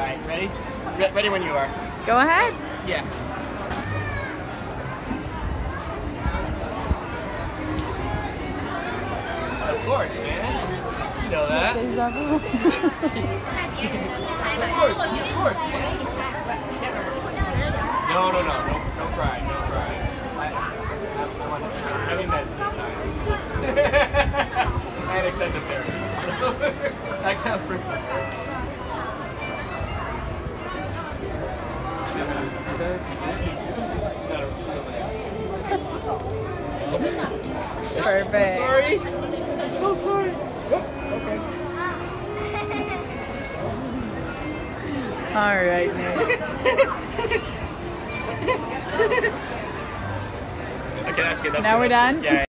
Alright, ready? Ready when you are. Go ahead. Yeah. Of course, man. You know that. Of course, man. No, don't cry, don't cry. I'm on heavy meds this time. And excessive therapy, so that counts for something. Perfect. Sorry. I'm so sorry. Oh, okay. All right, Nick. Okay, that's good. That's Now good. we're done? Yeah.